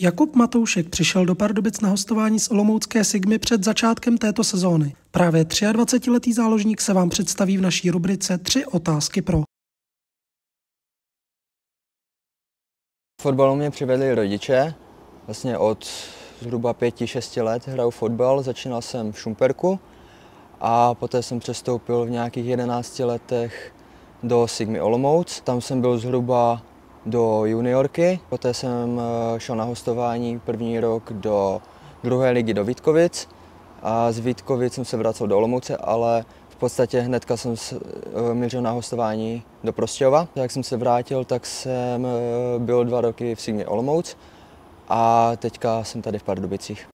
Jakub Matoušek přišel do Pardubic na hostování z olomoucké Sigmy před začátkem této sezóny. Právě 23letý záložník se vám představí v naší rubrice 3 otázky pro. Fotbalu mě přivedli rodiče. Vlastně od zhruba 5-6 let hraju fotbal. Začínal jsem v Šumperku a poté jsem přestoupil v nějakých 11 letech do Sigmy Olomouc. Tam jsem byl zhruba do juniorky, poté jsem šel na hostování první rok do druhé ligy do Vítkovic a z Vítkovic jsem se vracel do Olomouce, ale v podstatě hnedka jsem mířil na hostování do Prostějova. Jak jsem se vrátil, tak jsem byl 2 roky v Sigmě Olomouc a teďka jsem tady v Pardubicích.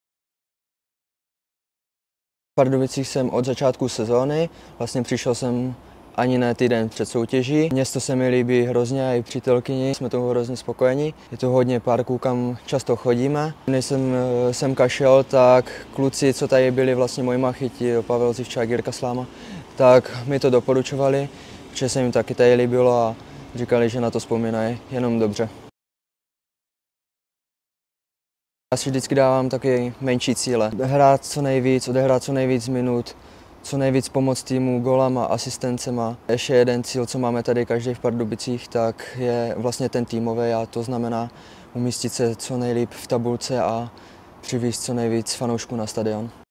V Pardubicích jsem od začátku sezóny, vlastně přišel jsem ani ne týden před soutěží. Město se mi líbí hrozně, a i přítelkyni, jsme tomu hrozně spokojení. Je to hodně parků, kam často chodíme. Než jsem sem šel, tak kluci, co tady byli, vlastně moji machyti, Pavel Zivčák, Jirka Sláma, tak mi to doporučovali, protože se jim taky tady líbilo a říkali, že na to vzpomínají jenom dobře. Já si vždycky dávám taky menší cíle. Hrát co nejvíc, odehrát co nejvíc minut, co nejvíc pomoct týmu gólama, asistencema. Ještě jeden cíl, co máme tady každý v Pardubicích, tak je vlastně ten týmový a to znamená umístit se co nejlíp v tabulce a přivést co nejvíc fanoušků na stadion.